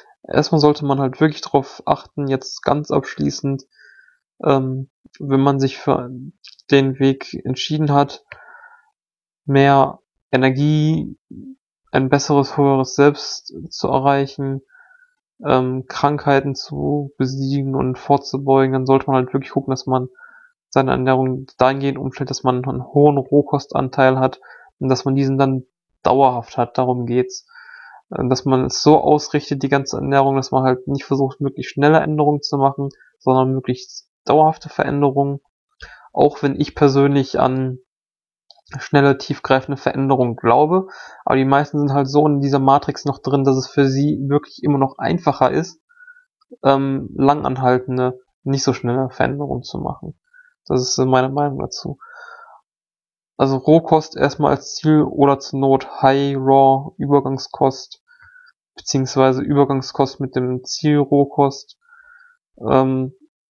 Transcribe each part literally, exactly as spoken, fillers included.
Erstmal sollte man halt wirklich darauf achten, jetzt ganz abschließend, ähm, wenn man sich für den Weg entschieden hat, mehr Energie, ein besseres, höheres Selbst zu erreichen, ähm, Krankheiten zu besiegen und vorzubeugen, dann sollte man halt wirklich gucken, dass man seine Ernährung dahingehend umstellt, dass man einen hohen Rohkostanteil hat und dass man diesen dann dauerhaft hat. Darum geht's. Äh, Dass man es so ausrichtet, die ganze Ernährung, dass man halt nicht versucht, möglichst schnelle Änderungen zu machen, sondern möglichst dauerhafte Veränderungen. Auch wenn ich persönlich an schnelle, tiefgreifende Veränderungen glaube, aber die meisten sind halt so in dieser Matrix noch drin, dass es für sie wirklich immer noch einfacher ist, ähm, langanhaltende, nicht so schnelle Veränderungen zu machen. Das ist äh, meine Meinung dazu. Also Rohkost erstmal als Ziel oder zur Not High Raw Übergangskost, beziehungsweise Übergangskost mit dem Ziel Rohkost. Ähm,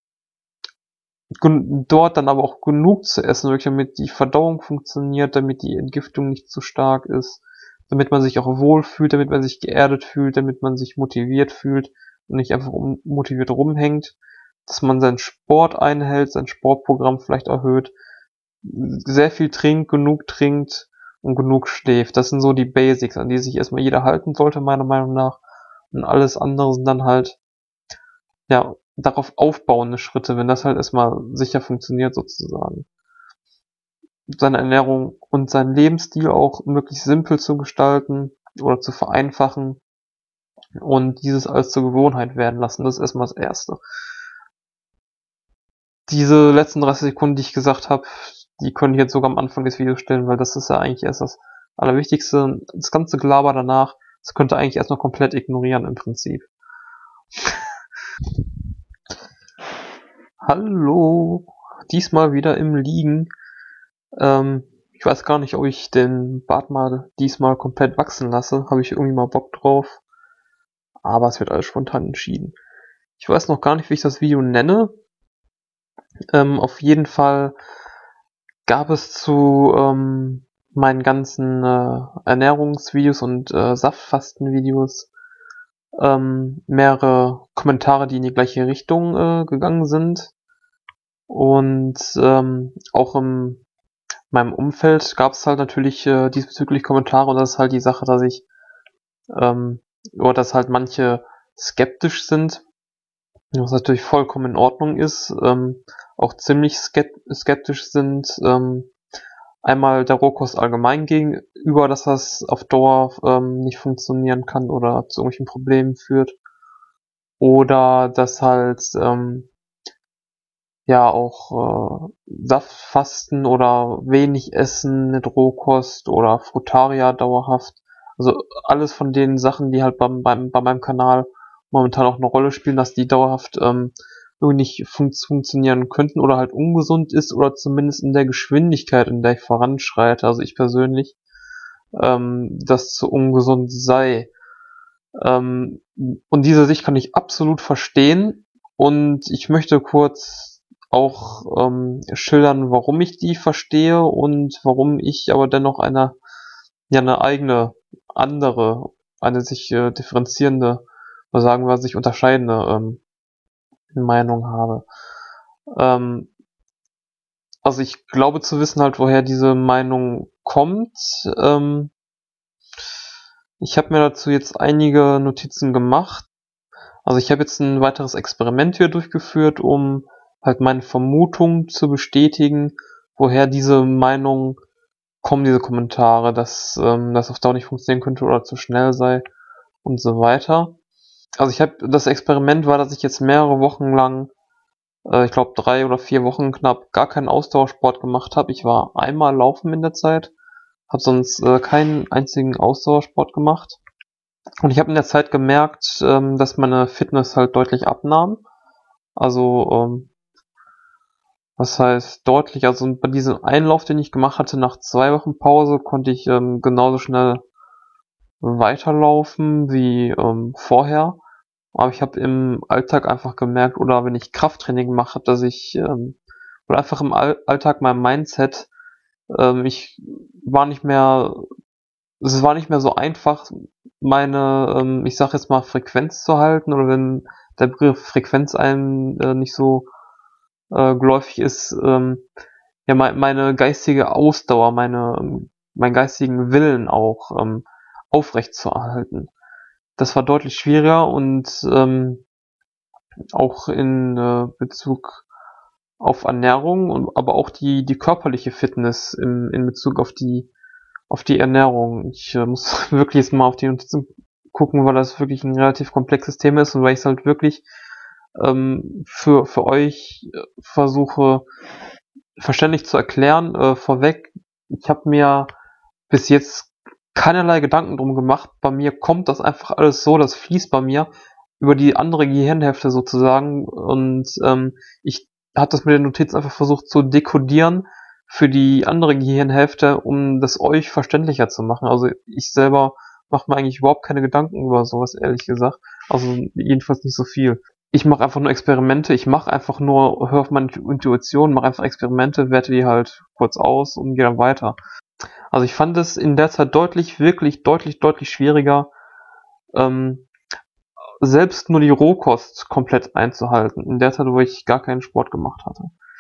dort dann aber auch genug zu essen, wirklich damit die Verdauung funktioniert, damit die Entgiftung nicht zu stark ist, damit man sich auch wohlfühlt, damit man sich geerdet fühlt, damit man sich motiviert fühlt und nicht einfach motiviert rumhängt, dass man seinen Sport einhält, sein Sportprogramm vielleicht erhöht, sehr viel trinkt, genug trinkt und genug schläft. Das sind so die Basics, an die sich erstmal jeder halten sollte, meiner Meinung nach. Und alles andere sind dann halt, ja, darauf aufbauende Schritte, wenn das halt erstmal sicher funktioniert sozusagen. Seine Ernährung und seinen Lebensstil auch möglichst simpel zu gestalten oder zu vereinfachen und dieses alles zur Gewohnheit werden lassen. Das ist erstmal das Erste. Diese letzten dreißig Sekunden, die ich gesagt habe, die könnte ich jetzt sogar am Anfang des Videos stellen, weil das ist ja eigentlich erst das Allerwichtigste. Das ganze Gelaber danach, das könnte eigentlich erst noch komplett ignorieren im Prinzip. Hallo, diesmal wieder im Liegen. Ähm, ich weiß gar nicht, ob ich den Bart mal diesmal komplett wachsen lasse. Habe ich irgendwie mal Bock drauf. Aber es wird alles spontan entschieden. Ich weiß noch gar nicht, wie ich das Video nenne. Ähm, auf jeden Fall gab es zu ähm, meinen ganzen äh, Ernährungsvideos und äh, Saftfastenvideos ähm, mehrere Kommentare, die in die gleiche Richtung äh, gegangen sind. Und ähm, auch in meinem Umfeld gab es halt natürlich äh, diesbezüglich Kommentare und das ist halt die Sache, dass ich ähm, oder dass halt manche skeptisch sind, was natürlich vollkommen in Ordnung ist, ähm, auch ziemlich skeptisch sind, ähm, einmal der Rohkost allgemein gegenüber, dass das auf Dauer ähm, nicht funktionieren kann oder zu irgendwelchen Problemen führt, oder dass halt ähm, ja auch äh, Saftfasten oder wenig Essen mit Rohkost oder Frutaria dauerhaft, also alles von den Sachen, die halt beim, beim, bei meinem Kanal momentan auch eine Rolle spielen, dass die dauerhaft ähm, irgendwie nicht fun funktionieren könnten oder halt ungesund ist oder zumindest in der Geschwindigkeit, in der ich voranschreite, also ich persönlich, ähm, das zu ungesund sei. Ähm, und diese Sicht kann ich absolut verstehen und ich möchte kurz auch ähm, schildern, warum ich die verstehe und warum ich aber dennoch eine, ja, eine eigene, andere, eine sich äh, differenzierende, oder sagen wir sich unterscheidende ähm, Meinung habe. Ähm, also ich glaube zu wissen halt, woher diese Meinung kommt. Ähm, ich habe mir dazu jetzt einige Notizen gemacht. Also ich habe jetzt ein weiteres Experiment hier durchgeführt, um halt meine Vermutung zu bestätigen, woher diese Meinung kommen, diese Kommentare, dass ähm, das auf Dauer nicht funktionieren könnte oder zu schnell sei und so weiter. Also ich habe, das Experiment war, dass ich jetzt mehrere Wochen lang, äh, ich glaube drei oder vier Wochen knapp, gar keinen Ausdauersport gemacht habe. Ich war einmal laufen in der Zeit, habe sonst äh, keinen einzigen Ausdauersport gemacht. Und ich habe in der Zeit gemerkt, ähm, dass meine Fitness halt deutlich abnahm. Also, ähm, was heißt deutlich? Also bei diesem Einlauf, den ich gemacht hatte, nach zwei Wochen Pause, konnte ich ähm, genauso schnell weiterlaufen wie ähm, vorher. Aber ich habe im Alltag einfach gemerkt, oder wenn ich Krafttraining mache, dass ich, ähm, oder einfach im All Alltag mein Mindset, ähm, ich war nicht mehr, es war nicht mehr so einfach, meine, ähm, ich sag jetzt mal, Frequenz zu halten, oder wenn der Begriff Frequenz einem äh, nicht so äh, geläufig ist, ähm, ja, me meine geistige Ausdauer, meine, ähm, meinen geistigen Willen auch ähm, aufrecht zu erhalten. Das war deutlich schwieriger, und ähm, auch in äh, Bezug auf Ernährung, und aber auch die die körperliche Fitness im in Bezug auf die auf die Ernährung. Ich äh, muss wirklich jetzt mal auf die Notizen gucken, weil das wirklich ein relativ komplexes Thema ist, und weil ich es halt wirklich ähm, für für euch äh, versuche verständlich zu erklären. Äh, vorweg, ich habe mir bis jetzt keinerlei Gedanken drum gemacht. Bei mir kommt das einfach alles so, das fließt bei mir über die andere Gehirnhälfte sozusagen, und ähm, ich habe das mit den Notizen einfach versucht zu dekodieren für die andere Gehirnhälfte, um das euch verständlicher zu machen. Also ich selber mache mir eigentlich überhaupt keine Gedanken über sowas, ehrlich gesagt. Also jedenfalls nicht so viel. Ich mache einfach nur Experimente, ich mache einfach nur, höre auf meine Intuition, mache einfach Experimente, werte die halt kurz aus und gehe dann weiter. Also ich fand es in der Zeit deutlich, wirklich deutlich, deutlich schwieriger, ähm, selbst nur die Rohkost komplett einzuhalten, in der Zeit, wo ich gar keinen Sport gemacht hatte.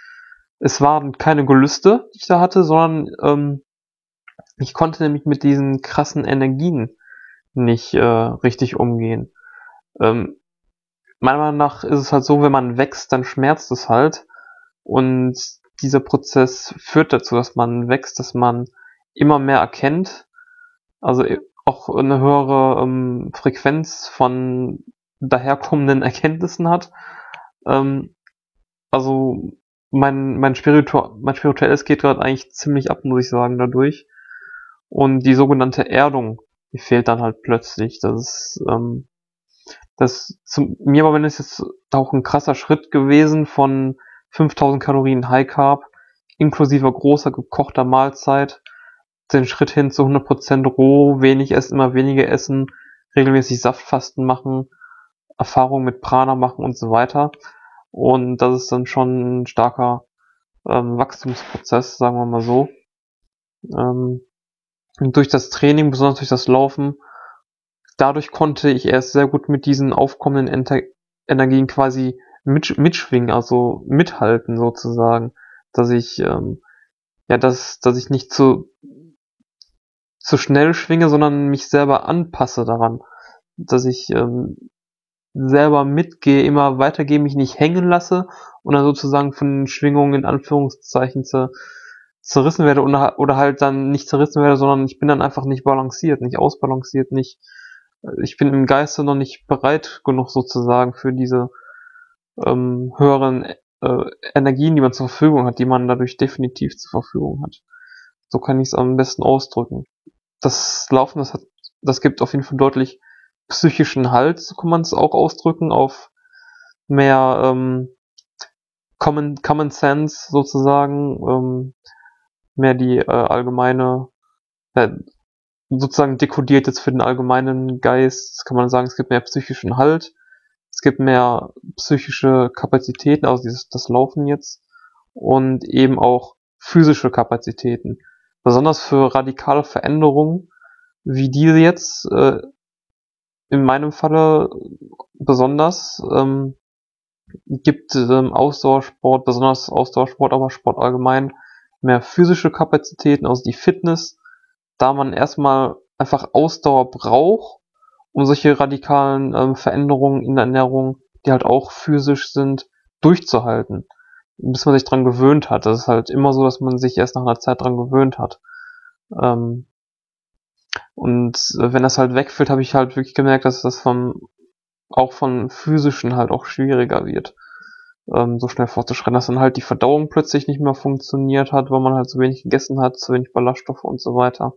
Es waren keine Gelüste, die ich da hatte, sondern ähm, ich konnte nämlich mit diesen krassen Energien nicht äh, richtig umgehen. Ähm, meiner Meinung nach ist es halt so, wenn man wächst, dann schmerzt es halt. Und dieser Prozess führt dazu, dass man wächst, dass man immer mehr erkennt, also auch eine höhere ähm, Frequenz von daherkommenden Erkenntnissen hat. Ähm, also mein, mein, Spiritu mein Spirituelles geht gerade eigentlich ziemlich ab, muss ich sagen, dadurch. Und die sogenannte Erdung, die fehlt dann halt plötzlich. Das ist, ähm, das zu mir war, wenn es jetzt auch ein krasser Schritt gewesen von fünftausend Kalorien High Carb, inklusive großer gekochter Mahlzeit, den Schritt hin zu hundert Prozent roh, wenig essen, immer weniger essen, regelmäßig Saftfasten machen, Erfahrung mit Prana machen und so weiter. Und das ist dann schon ein starker ähm, Wachstumsprozess, sagen wir mal so. Ähm, und durch das Training, besonders durch das Laufen, dadurch konnte ich erst sehr gut mit diesen aufkommenden Enter Energien quasi mit mitschwingen, also mithalten sozusagen, dass ich ähm, ja, dass dass ich nicht zu zu schnell schwinge, sondern mich selber anpasse daran, dass ich ähm, selber mitgehe, immer weitergehe, mich nicht hängen lasse und dann sozusagen von den Schwingungen in Anführungszeichen zu, zerrissen werde, oder, oder halt dann nicht zerrissen werde, sondern ich bin dann einfach nicht balanciert, nicht ausbalanciert, nicht, ich bin im Geiste noch nicht bereit genug sozusagen für diese ähm, höheren äh, Energien, die man zur Verfügung hat, die man dadurch definitiv zur Verfügung hat. So kann ich es am besten ausdrücken. Das Laufen, das hat, das gibt auf jeden Fall deutlich psychischen Halt, so kann man es auch ausdrücken, auf mehr ähm, Common, Common Sense sozusagen, ähm, mehr die äh, allgemeine, äh, sozusagen dekodiert jetzt für den allgemeinen Geist, kann man sagen, es gibt mehr psychischen Halt, es gibt mehr psychische Kapazitäten, also dieses, das Laufen jetzt, und eben auch physische Kapazitäten. Besonders für radikale Veränderungen, wie diese jetzt, äh, in meinem Falle besonders, ähm, gibt ähm, Ausdauersport, besonders Ausdauersport, aber Sport allgemein, mehr physische Kapazitäten, also die Fitness, da man erstmal einfach Ausdauer braucht, um solche radikalen ähm, Veränderungen in der Ernährung, die halt auch physisch sind, durchzuhalten, bis man sich dran gewöhnt hat. Das ist halt immer so, dass man sich erst nach einer Zeit dran gewöhnt hat. Ähm, und äh, wenn das halt wegfällt, habe ich halt wirklich gemerkt, dass das vom auch von physischen halt auch schwieriger wird, ähm, so schnell fortzuschreiten, dass dann halt die Verdauung plötzlich nicht mehr funktioniert hat, weil man halt zu wenig gegessen hat, zu wenig Ballaststoffe und so weiter.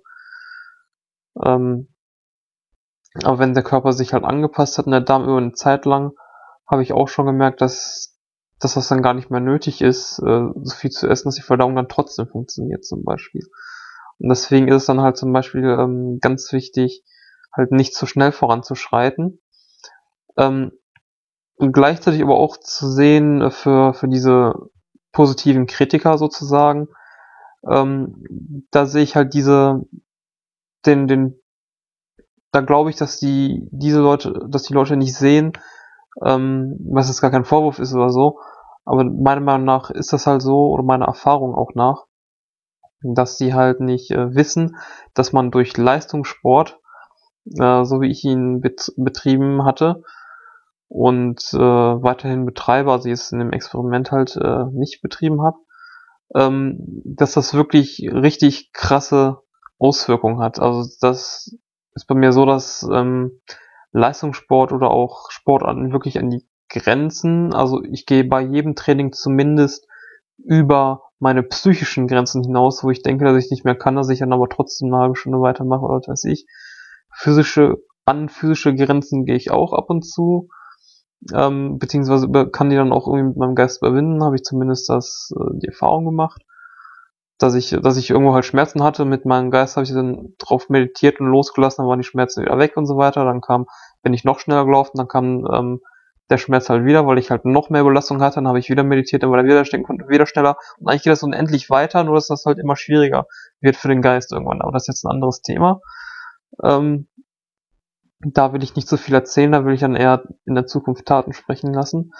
Ähm, aber wenn der Körper sich halt angepasst hat und der Darm über eine Zeit lang, habe ich auch schon gemerkt, dass, dass das dann gar nicht mehr nötig ist, äh, so viel zu essen, dass die Verdauung dann trotzdem funktioniert zum Beispiel. Und deswegen ist es dann halt zum Beispiel ähm, ganz wichtig, halt nicht zu schnell voranzuschreiten. Ähm, und gleichzeitig aber auch zu sehen äh, für, für diese positiven Kritiker sozusagen, ähm, da sehe ich halt diese, den, den da glaube ich, dass die diese Leute, dass die Leute nicht sehen, ähm, was jetzt gar kein Vorwurf ist oder so, aber meiner Meinung nach ist das halt so, oder meiner Erfahrung auch nach, dass die halt nicht äh, wissen, dass man durch Leistungssport, äh, so wie ich ihn bet betrieben hatte und äh, weiterhin betreibe, also jetzt in dem Experiment halt äh, nicht betrieben habe, ähm, dass das wirklich richtig krasse Auswirkungen hat. Also das ist bei mir so, dass ähm, Leistungssport oder auch Sportarten wirklich an die Grenzen, also ich gehe bei jedem Training zumindest über meine psychischen Grenzen hinaus, wo ich denke, dass ich nicht mehr kann, dass ich dann aber trotzdem eine halbe Stunde weitermache oder was weiß ich. Physische, an physische Grenzen gehe ich auch ab und zu, ähm, beziehungsweise über, kann die dann auch irgendwie mit meinem Geist überwinden, habe ich zumindest das, äh, die Erfahrung gemacht, dass ich, dass ich irgendwo halt Schmerzen hatte, mit meinem Geist habe ich dann drauf meditiert und losgelassen, dann waren die Schmerzen wieder weg und so weiter, dann kam, bin ich noch schneller gelaufen, dann kam ähm, der Schmerz halt wieder, weil ich halt noch mehr Belastung hatte, dann habe ich wieder meditiert, dann war der Widerstand konnte wieder schneller und eigentlich geht das unendlich weiter, nur dass das halt immer schwieriger wird für den Geist irgendwann, aber das ist jetzt ein anderes Thema. Ähm, da will ich nicht so viel erzählen, da will ich dann eher in der Zukunft Taten sprechen lassen.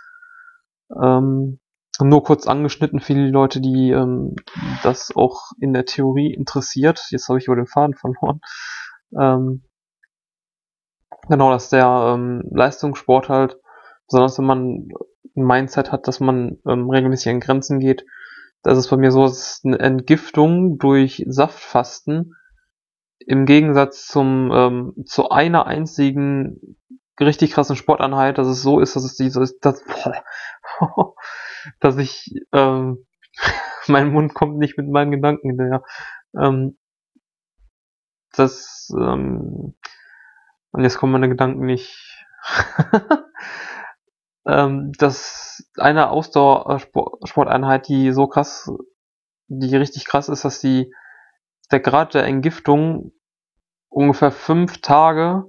Ähm, nur kurz angeschnitten für die Leute, die ähm, das auch in der Theorie interessiert. Jetzt habe ich über den Faden verloren. Ähm, genau, dass der ähm, Leistungssport halt, besonders wenn man ein Mindset hat, dass man ähm, regelmäßig an Grenzen geht, das ist bei mir so, dass eine Entgiftung durch Saftfasten im Gegensatz zum ähm, zu einer einzigen richtig krassen Sporteinheit, dass es so ist, dass es dieses, das, dass ich, ähm, mein Mund kommt nicht mit meinen Gedanken hinterher. Ähm, das, ähm, und jetzt kommen meine Gedanken nicht. ähm, dass eine Ausdauersporteinheit, die so krass, die richtig krass ist, dass die der Grad der Entgiftung ungefähr fünf Tage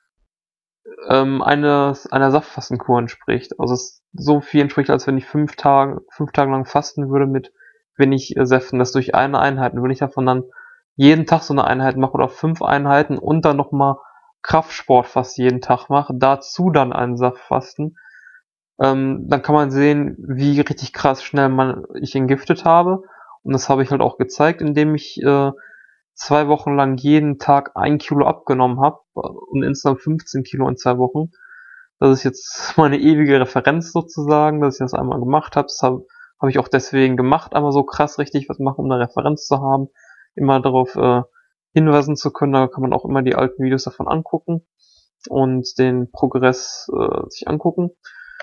ähm, eines, einer Saftfastenkur entspricht. Also es so viel entspricht, als wenn ich fünf Tage, fünf Tage lang fasten würde mit wenig äh, Säften. Das durch eine Einheit. Und wenn ich davon dann jeden Tag so eine Einheit mache oder fünf Einheiten und dann nochmal Kraftsport fast jeden Tag mache, dazu dann einen Saftfasten, ähm, dann kann man sehen, wie richtig krass schnell man ich entgiftet habe. Und das habe ich halt auch gezeigt, indem ich äh, zwei Wochen lang jeden Tag ein Kilo abgenommen habe und insgesamt fünfzehn Kilo in zwei Wochen. Das ist jetzt meine ewige Referenz sozusagen, dass ich das einmal gemacht habe. Das habe hab ich auch deswegen gemacht, einmal so krass richtig was machen, um eine Referenz zu haben, immer darauf äh, hinweisen zu können. Da kann man auch immer die alten Videos davon angucken und den Progress äh, sich angucken,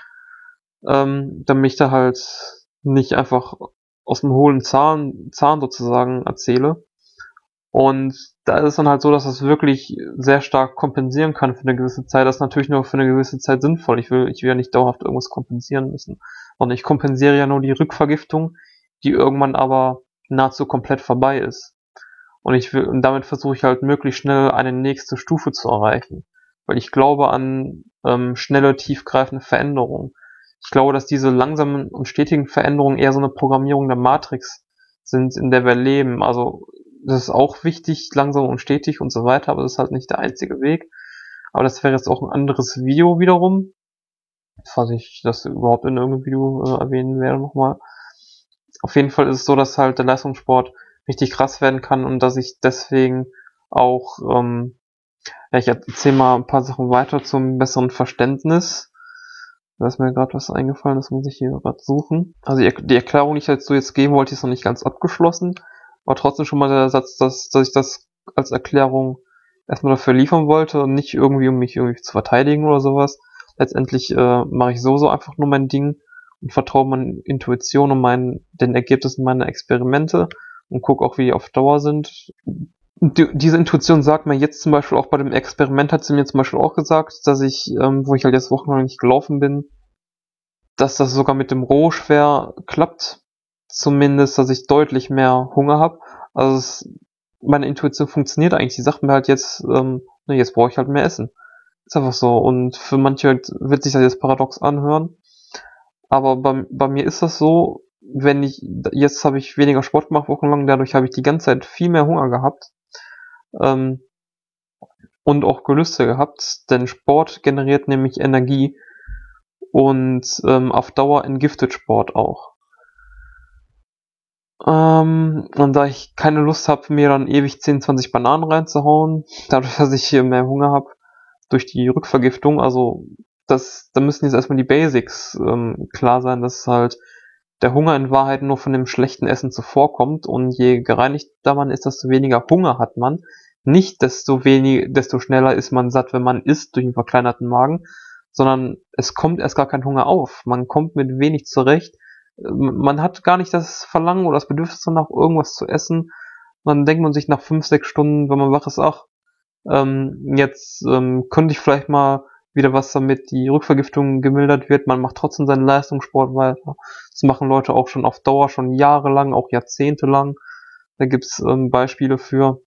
ähm, damit ich da halt nicht einfach aus dem hohlen Zahn, Zahn sozusagen erzähle. Und da ist es dann halt so, dass das wirklich sehr stark kompensieren kann für eine gewisse Zeit. Das ist natürlich nur für eine gewisse Zeit sinnvoll. Ich will, ich will ja nicht dauerhaft irgendwas kompensieren müssen. Und ich kompensiere ja nur die Rückvergiftung, die irgendwann aber nahezu komplett vorbei ist. Und ich will, und damit versuche ich halt möglichst schnell eine nächste Stufe zu erreichen. Weil ich glaube an ähm, schnelle, tiefgreifende Veränderungen. Ich glaube, dass diese langsamen und stetigen Veränderungen eher so eine Programmierung der Matrix sind, in der wir leben. Also das ist auch wichtig, langsam und stetig und so weiter, aber das ist halt nicht der einzige Weg. Aber das wäre jetzt auch ein anderes Video wiederum, falls ich das überhaupt in irgendeinem Video äh, erwähnen werde nochmal. Auf jeden Fall ist es so, dass halt der Leistungssport richtig krass werden kann und dass ich deswegen auch, ähm, ja, ich erzähle mal ein paar Sachen weiter zum besseren Verständnis. Da ist mir gerade was eingefallen, das muss ich hier gerade suchen. Also die, die Erklärung, die ich jetzt so jetzt geben wollte, ist noch nicht ganz abgeschlossen. Aber trotzdem schon mal der Satz, dass, dass ich das als Erklärung erstmal dafür liefern wollte und nicht irgendwie, um mich irgendwie zu verteidigen oder sowas. Letztendlich äh, mache ich so so einfach nur mein Ding und vertraue meiner Intuition und meinen, den Ergebnissen meiner Experimente und gucke auch, wie die auf Dauer sind. Die, diese Intuition sagt mir jetzt zum Beispiel auch bei dem Experiment, hat sie mir zum Beispiel auch gesagt, dass ich, ähm, wo ich halt jetzt wochenlang nicht gelaufen bin, dass das sogar mit dem Rohschwer klappt. Zumindest, dass ich deutlich mehr Hunger habe. Also es, meine Intuition funktioniert eigentlich. Die sagt mir halt jetzt, ähm, ne, jetzt brauche ich halt mehr Essen. Ist einfach so. Und für manche wird sich das jetzt paradox anhören. Aber bei, bei mir ist das so, wenn ich, jetzt habe ich weniger Sport gemacht wochenlang, dadurch habe ich die ganze Zeit viel mehr Hunger gehabt. Ähm, und auch Gelüste gehabt, denn Sport generiert nämlich Energie und ähm, auf Dauer entgiftet Sport auch. Ähm, und da ich keine Lust habe, mir dann ewig zehn, zwanzig Bananen reinzuhauen, dadurch, dass ich hier mehr Hunger habe, durch die Rückvergiftung, also das, da müssen jetzt erstmal die Basics ähm, klar sein, dass halt der Hunger in Wahrheit nur von dem schlechten Essen zuvorkommt und je gereinigter man ist, desto weniger Hunger hat man. Nicht desto weniger, desto schneller ist man satt, wenn man isst durch einen verkleinerten Magen, sondern es kommt erst gar kein Hunger auf. Man kommt mit wenig zurecht. Man hat gar nicht das Verlangen oder das Bedürfnis danach, irgendwas zu essen. Dann denkt man sich nach fünf, sechs Stunden, wenn man wach ist, ach, ähm, jetzt ähm, könnte ich vielleicht mal wieder was, damit die Rückvergiftung gemildert wird. Man macht trotzdem seinen Leistungssport weiter. Das machen Leute auch schon auf Dauer, schon jahrelang, auch jahrzehntelang. Da gibt's ähm, Beispiele für.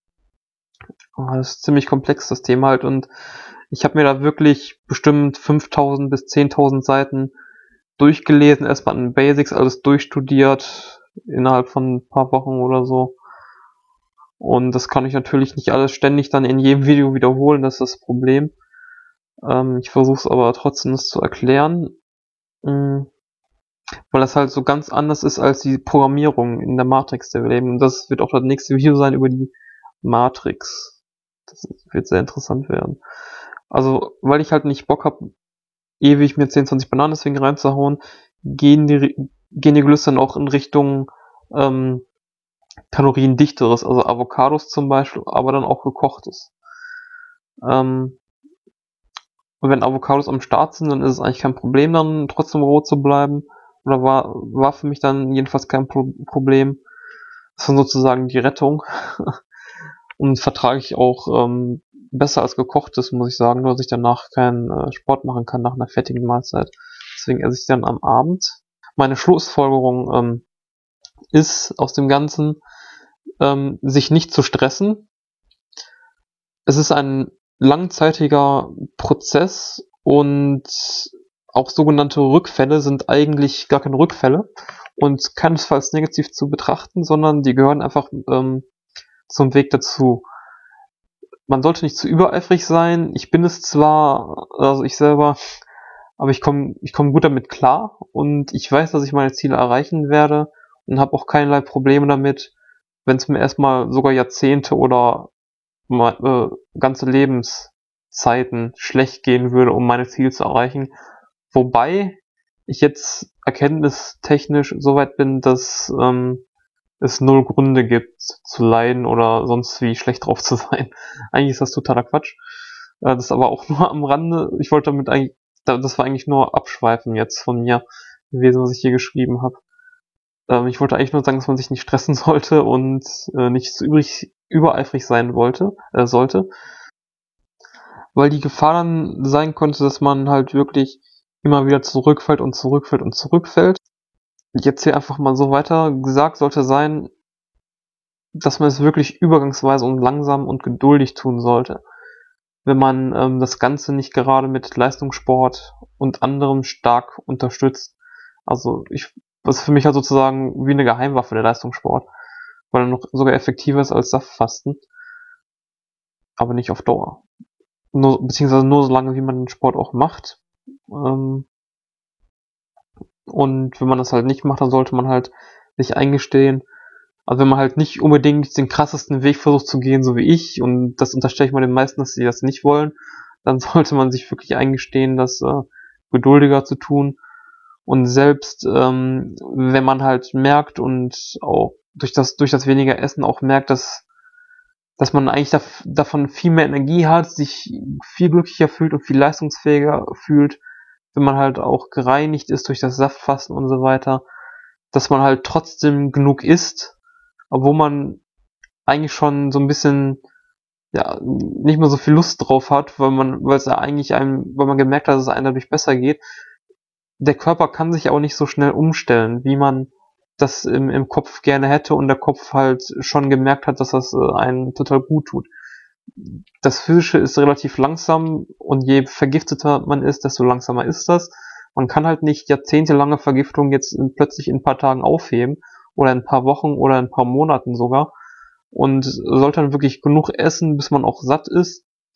Oh, das ist ziemlich komplex, das Thema halt. Und ich habe mir da wirklich bestimmt fünftausend bis zehntausend Seiten durchgelesen, erstmal an Basics alles durchstudiert, innerhalb von ein paar Wochen oder so. Und das kann ich natürlich nicht alles ständig dann in jedem Video wiederholen, das ist das Problem. Ähm, ich versuche es aber trotzdem, das zu erklären, mh, weil das halt so ganz anders ist als die Programmierung in der Matrix, der wir leben. Und das wird auch das nächste Video sein über die Matrix. Das wird sehr interessant werden. Also, weil ich halt nicht Bock habe, ewig mir zehn, zwanzig Bananen deswegen reinzuhauen, gehen die, gehen die Gelüste dann auch in Richtung ähm, kaloriendichteres, also Avocados zum Beispiel, aber dann auch gekochtes. Ähm, und wenn Avocados am Start sind, dann ist es eigentlich kein Problem, dann trotzdem roh zu bleiben. Oder war, war für mich dann jedenfalls kein Pro- Problem. Das war sozusagen die Rettung. Und vertrage ich auch ähm, besser als gekochtes, muss ich sagen, nur dass ich danach keinen äh, Sport machen kann nach einer fettigen Mahlzeit. Deswegen esse ich dann am Abend. Meine Schlussfolgerung ähm, ist aus dem Ganzen, ähm, sich nicht zu stressen. Es ist ein langzeitiger Prozess und auch sogenannte Rückfälle sind eigentlich gar keine Rückfälle und keinesfalls negativ zu betrachten, sondern die gehören einfach ähm, zum Weg dazu. Man sollte nicht zu übereifrig sein. Ich bin es zwar, also ich selber, aber ich komme ich komme gut damit klar und ich weiß, dass ich meine Ziele erreichen werde und habe auch keinerlei Probleme damit, wenn es mir erstmal sogar Jahrzehnte oder mal, äh, ganze Lebenszeiten schlecht gehen würde, um meine Ziele zu erreichen. Wobei ich jetzt erkenntnistechnisch so weit bin, dass ähm, es null Gründe gibt zu leiden oder sonst wie schlecht drauf zu sein. Eigentlich ist das totaler Quatsch. Äh, das aber auch nur am Rande. Ich wollte damit eigentlich, das war eigentlich nur Abschweifen jetzt von mir gewesen, was ich hier geschrieben habe. Ähm, ich wollte eigentlich nur sagen, dass man sich nicht stressen sollte und äh, nicht zu übrig, übereifrig sein wollte, äh, sollte. Weil die Gefahr dann sein könnte, dass man halt wirklich immer wieder zurückfällt und zurückfällt und zurückfällt. Jetzt hier einfach mal so weiter gesagt sollte sein, dass man es wirklich übergangsweise und langsam und geduldig tun sollte. Wenn man ähm, das Ganze nicht gerade mit Leistungssport und anderem stark unterstützt. Also ich, das ist für mich halt sozusagen wie eine Geheimwaffe, der Leistungssport. Weil er noch sogar effektiver ist als Saftfasten. Aber nicht auf Dauer. Nur, beziehungsweise nur so lange, wie man den Sport auch macht. Ähm, und wenn man das halt nicht macht, dann sollte man halt sich eingestehen. Also wenn man halt nicht unbedingt den krassesten Weg versucht zu gehen, so wie ich, und das unterstelle ich mal den meisten, dass sie das nicht wollen, dann sollte man sich wirklich eingestehen, das äh, geduldiger zu tun. Und selbst ähm, wenn man halt merkt und auch durch das durch das weniger Essen auch merkt, dass dass man eigentlich da, davon viel mehr Energie hat, sich viel glücklicher fühlt und viel leistungsfähiger fühlt, wenn man halt auch gereinigt ist durch das Saftfasten und so weiter, dass man halt trotzdem genug isst, obwohl man eigentlich schon so ein bisschen, ja, nicht mehr so viel Lust drauf hat, weil man, weil es ja eigentlich einem, weil man gemerkt hat, dass es einem dadurch besser geht. Der Körper kann sich auch nicht so schnell umstellen, wie man das im, im Kopf gerne hätte und der Kopf halt schon gemerkt hat, dass das äh, einen total gut tut. Das Physische ist relativ langsam und je vergifteter man ist, desto langsamer ist das. Man kann halt nicht jahrzehntelange Vergiftung jetzt in, plötzlich in ein paar Tagen aufheben oder in ein paar Wochen oder in ein paar Monaten sogar und sollte dann wirklich genug essen, bis man auch satt ist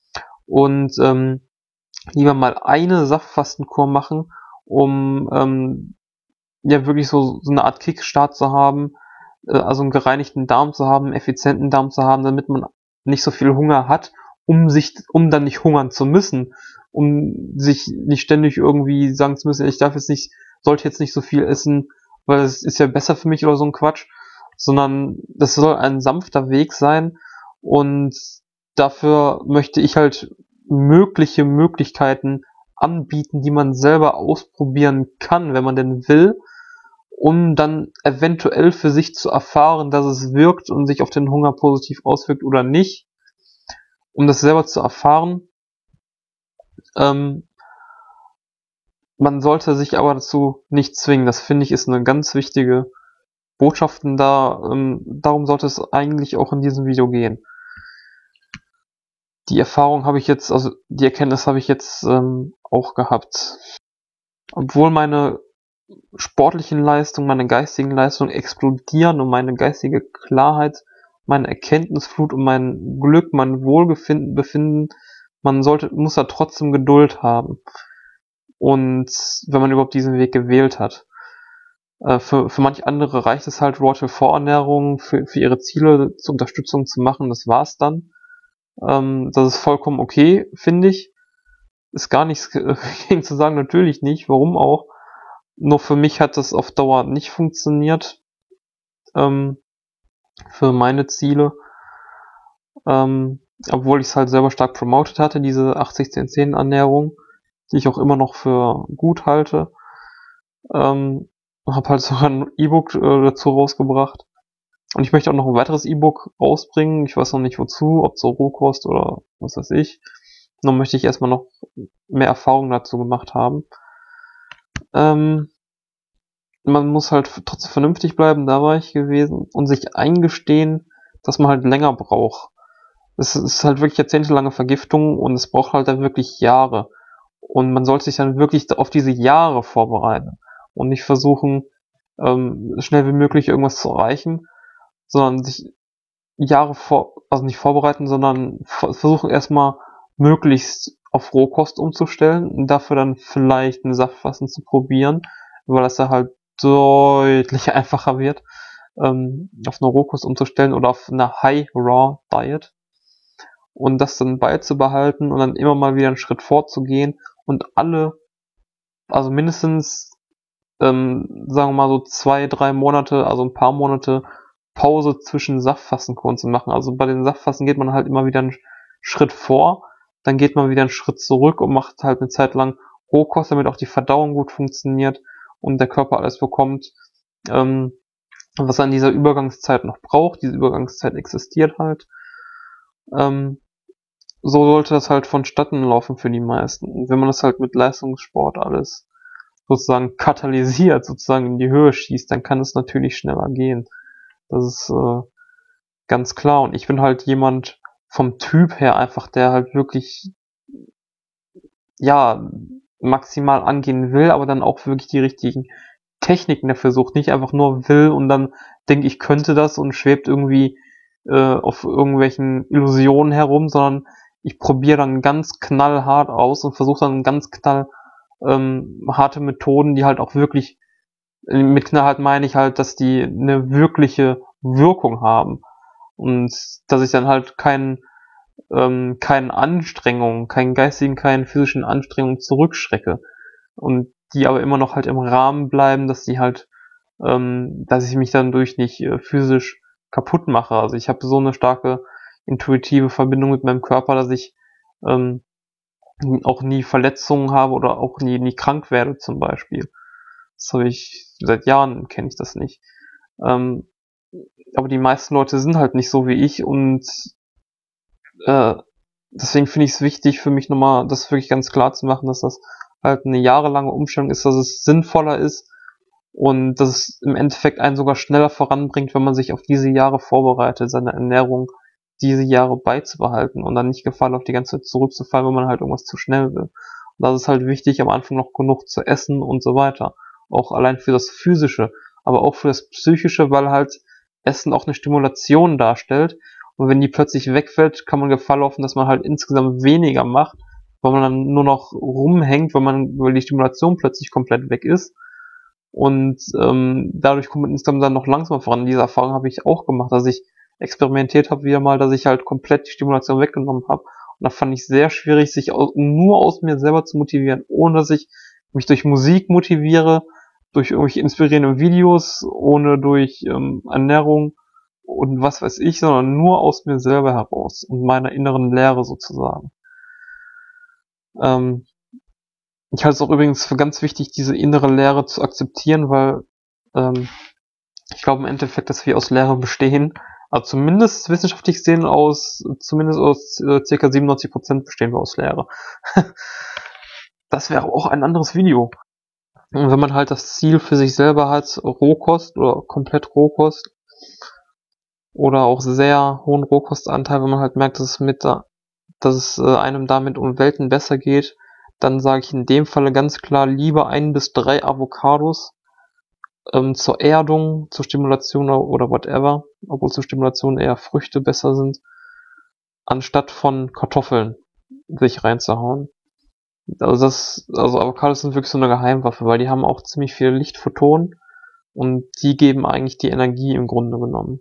und ähm, lieber mal eine Saftfastenkur machen, um ähm, ja wirklich so, so eine Art Kickstart zu haben, äh, also einen gereinigten Darm zu haben, einen effizienten Darm zu haben, damit man nicht so viel Hunger hat, um sich, um dann nicht hungern zu müssen, um sich nicht ständig irgendwie sagen zu müssen, ich darf jetzt nicht, sollte jetzt nicht so viel essen, weil es ist ja besser für mich oder so ein Quatsch, sondern das soll ein sanfter Weg sein und dafür möchte ich halt mögliche Möglichkeiten anbieten, die man selber ausprobieren kann, wenn man denn will, um dann eventuell für sich zu erfahren, dass es wirkt und sich auf den Hunger positiv auswirkt oder nicht. Um das selber zu erfahren, ähm, man sollte sich aber dazu nicht zwingen. Das finde ich ist eine ganz wichtige Botschaft und da, ähm, darum sollte es eigentlich auch in diesem Video gehen. Die Erfahrung habe ich jetzt, also die Erkenntnis habe ich jetzt ähm, auch gehabt. Obwohl meine sportlichen Leistungen, meine geistigen Leistungen explodieren und meine geistige Klarheit, meine Erkenntnisflut und mein Glück, mein Wohlbefinden, befinden, man sollte, muss da trotzdem Geduld haben. Und wenn man überhaupt diesen Weg gewählt hat. Äh, für, für manche andere reicht es halt, Leute Vorernährung für, für ihre Ziele zur Unterstützung zu machen, das war's dann. Ähm, das ist vollkommen okay, finde ich. Ist gar nichts gegen zu sagen, natürlich nicht, warum auch. Nur für mich hat das auf Dauer nicht funktioniert. Ähm, für meine Ziele. Ähm, obwohl ich es halt selber stark promotet hatte, diese achtzig zehn zehn Ernährung, die ich auch immer noch für gut halte. Ähm, habe halt sogar ein E-Book äh, dazu rausgebracht. Und ich möchte auch noch ein weiteres E-Book rausbringen. Ich weiß noch nicht wozu, ob zur Rohkost oder was weiß ich. Nur möchte ich erstmal noch mehr Erfahrung dazu gemacht haben. Ähm, man muss halt trotzdem vernünftig bleiben, da war ich gewesen, und sich eingestehen, dass man halt länger braucht. Es ist halt wirklich jahrzehntelange Vergiftung und es braucht halt dann wirklich Jahre. Und man sollte sich dann wirklich auf diese Jahre vorbereiten und nicht versuchen, ähm, schnell wie möglich irgendwas zu erreichen, sondern sich Jahre vor, also nicht vorbereiten, sondern versuchen erstmal möglichst auf Rohkost umzustellen und dafür dann vielleicht ein Saftfasten zu probieren, weil das da halt deutlich einfacher wird, ähm, auf eine Rohkost umzustellen oder auf eine High Raw Diet und das dann beizubehalten und dann immer mal wieder einen Schritt vorzugehen und alle, also mindestens, ähm, sagen wir mal so zwei, drei Monate, also ein paar Monate Pause zwischen Saftfastenkuren zu machen. Also bei den Saftfasten geht man halt immer wieder einen Schritt vor, dann geht man wieder einen Schritt zurück und macht halt eine Zeit lang Rohkost, damit auch die Verdauung gut funktioniert und der Körper alles bekommt, ähm, was er in dieser Übergangszeit noch braucht. Diese Übergangszeit existiert halt. Ähm, so sollte das halt vonstatten laufen für die meisten. Und wenn man das halt mit Leistungssport alles sozusagen katalysiert, sozusagen in die Höhe schießt, dann kann es natürlich schneller gehen. Das ist äh, ganz klar. Und ich bin halt jemand vom Typ her einfach, der halt wirklich, ja, maximal angehen will, aber dann auch wirklich die richtigen Techniken dafür sucht. Nicht einfach nur will und dann denkt, ich könnte das und schwebt irgendwie äh, auf irgendwelchen Illusionen herum, sondern ich probiere dann ganz knallhart aus und versuche dann ganz knall ähm, harte Methoden, die halt auch wirklich, mit knallhart meine ich halt, dass die eine wirkliche Wirkung haben und dass ich dann halt keinen ähm, keinen Anstrengungen, keinen geistigen, keinen physischen Anstrengungen zurückschrecke und die aber immer noch halt im Rahmen bleiben, dass die halt, ähm, dass ich mich dann durch nicht äh, physisch kaputt mache. Also ich habe so eine starke intuitive Verbindung mit meinem Körper, dass ich ähm, auch nie Verletzungen habe oder auch nie nie krank werde zum Beispiel. Das habe ich seit Jahren, kenne ich das nicht. Ähm, aber die meisten Leute sind halt nicht so wie ich und äh, deswegen finde ich es wichtig für mich nochmal, das wirklich ganz klar zu machen, dass das halt eine jahrelange Umstellung ist, dass es sinnvoller ist und dass es im Endeffekt einen sogar schneller voranbringt, wenn man sich auf diese Jahre vorbereitet, seine Ernährung diese Jahre beizubehalten und dann nicht Gefahr läuft, die ganze Zeit zurückzufallen, wenn man halt irgendwas zu schnell will. Und das ist halt wichtig, am Anfang noch genug zu essen und so weiter. Auch allein für das Physische, aber auch für das Psychische, weil halt Essen auch eine Stimulation darstellt Und wenn die plötzlich wegfällt, kann man Gefahr laufen, dass man halt insgesamt weniger macht, weil man dann nur noch rumhängt, weil man, weil die Stimulation plötzlich komplett weg ist. Und ähm, dadurch kommt man insgesamt dann noch langsamer voran. Diese Erfahrung habe ich auch gemacht, dass ich experimentiert habe wieder mal, dass ich halt komplett die Stimulation weggenommen habe. Und da fand ich sehr schwierig, sich aus, nur aus mir selber zu motivieren, ohne dass ich mich durch Musik motiviere, durch irgendwelche inspirierenden Videos, ohne durch ähm, Ernährung und was weiß ich, sondern nur aus mir selber heraus und meiner inneren Lehre sozusagen. Ähm, ich halte es auch übrigens für ganz wichtig, diese innere Lehre zu akzeptieren, weil ähm, ich glaube im Endeffekt, dass wir aus Lehre bestehen. Also zumindest wissenschaftlich gesehen aus, zumindest aus äh, ca. siebenundneunzig Prozent bestehen wir aus Lehre. Das wäre auch ein anderes Video. Und wenn man halt das Ziel für sich selber hat, Rohkost oder komplett Rohkost oder auch sehr hohen Rohkostanteil, wenn man halt merkt, dass es mit da, dass es äh, einem damit um Welten besser geht, dann sage ich in dem Falle ganz klar lieber ein bis drei Avocados ähm, zur Erdung, zur Stimulation oder whatever, obwohl zur Stimulation eher Früchte besser sind, anstatt von Kartoffeln sich reinzuhauen. Also das, also Avocados sind wirklich so eine Geheimwaffe, weil die haben auch ziemlich viel Lichtphotonen und die geben eigentlich die Energie im Grunde genommen.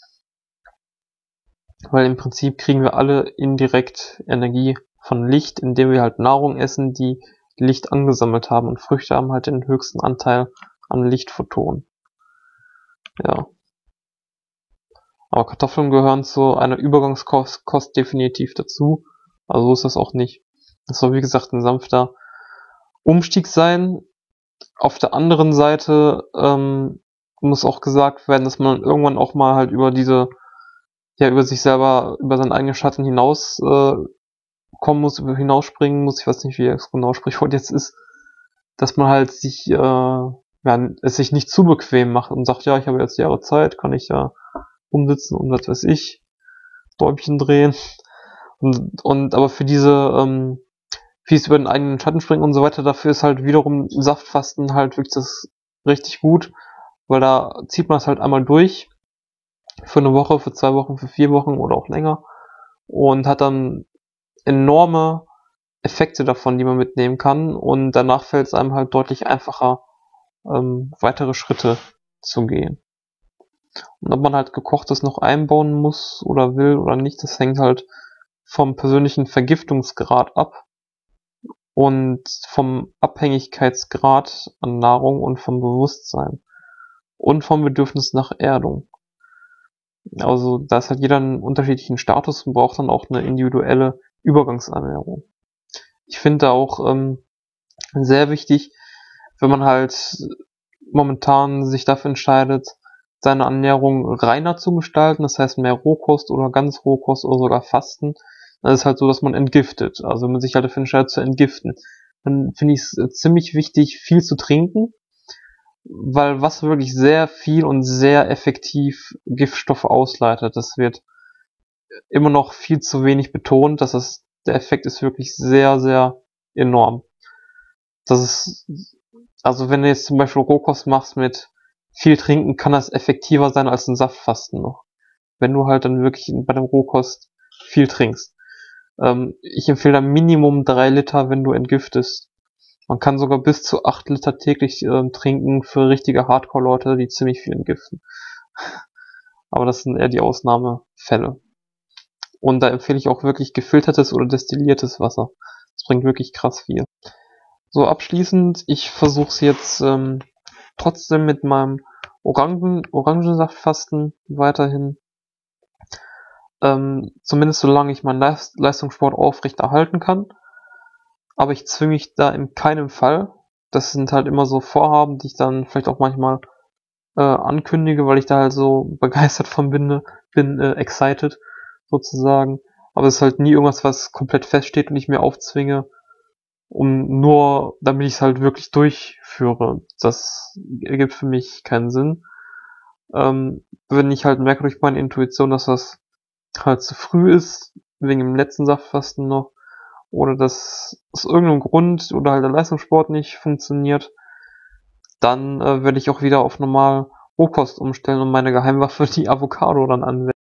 Weil im Prinzip kriegen wir alle indirekt Energie von Licht, indem wir halt Nahrung essen, die Licht angesammelt haben, und Früchte haben halt den höchsten Anteil an Lichtphotonen. Ja. Aber Kartoffeln gehören zu einer Übergangskost Kost definitiv dazu. Also so ist das auch nicht. Das soll wie gesagt ein sanfter Umstieg sein. Auf der anderen Seite ähm, muss auch gesagt werden, dass man irgendwann auch mal halt über diese, ja, über sich selber, über seinen eigenen Schatten hinaus äh, kommen muss, über hinausspringen muss. Ich weiß nicht, wie das genau Sprichwort jetzt ist, dass man halt sich, äh, ja, es sich nicht zu bequem macht und sagt, ja, ich habe jetzt Jahre Zeit, kann ich ja umsitzen und was weiß ich, Däumchen drehen. Und, und aber für diese, ähm, fies über den eigenen Schatten springen und so weiter, dafür ist halt wiederum Saftfasten halt wirklich das richtig gut, weil da zieht man es halt einmal durch, für eine Woche, für zwei Wochen, für vier Wochen oder auch länger, und hat dann enorme Effekte davon, die man mitnehmen kann, und danach fällt es einem halt deutlich einfacher, ähm, weitere Schritte zu gehen. Und ob man halt Gekochtes noch einbauen muss oder will oder nicht, das hängt halt vom persönlichen Vergiftungsgrad ab und vom Abhängigkeitsgrad an Nahrung und vom Bewusstsein und vom Bedürfnis nach Erdung. Also da ist halt jeder einen unterschiedlichen Status und braucht dann auch eine individuelle Übergangsernährung. Ich finde auch ähm, sehr wichtig, wenn man halt momentan sich dafür entscheidet, seine Ernährung reiner zu gestalten, das heißt mehr Rohkost oder ganz Rohkost oder sogar Fasten, dann ist es halt so, dass man entgiftet. Also wenn man sich halt dafür entscheidet zu entgiften, dann finde ich es ziemlich wichtig, viel zu trinken, weil Wasser wirklich sehr viel und sehr effektiv Giftstoffe ausleitet. Das wird immer noch viel zu wenig betont, dass es, der Effekt ist wirklich sehr, sehr enorm. Das ist, also wenn du jetzt zum Beispiel Rohkost machst mit viel trinken, kann das effektiver sein als ein Saftfasten noch. Wenn du halt dann wirklich bei dem Rohkost viel trinkst. Ähm, ich empfehle da Minimum drei Liter, wenn du entgiftest. Man kann sogar bis zu acht Liter täglich ähm, trinken für richtige Hardcore-Leute, die ziemlich viel entgiften. Aber das sind eher die Ausnahmefälle. Und da empfehle ich auch wirklich gefiltertes oder destilliertes Wasser. Das bringt wirklich krass viel. So, abschließend, ich versuche es jetzt ähm, trotzdem mit meinem Orangen, Orangensaftfasten weiterhin. Ähm, zumindest solange ich meinen Leist Leistungssport aufrecht erhalten kann. Aber ich zwinge mich da in keinem Fall. Das sind halt immer so Vorhaben, die ich dann vielleicht auch manchmal äh, ankündige, weil ich da halt so begeistert von bin, bin äh, excited sozusagen. Aber es ist halt nie irgendwas, was komplett feststeht und ich mir aufzwinge, um nur, damit ich es halt wirklich durchführe. Das ergibt für mich keinen Sinn. Ähm, wenn ich halt merke durch meine Intuition, dass das halt zu früh ist, wegen dem letzten Saftfasten noch, oder dass aus irgendeinem Grund oder halt der Leistungssport nicht funktioniert, dann äh, werde ich auch wieder auf normal Rohkost umstellen und meine Geheimwaffe, die Avocado, dann anwenden.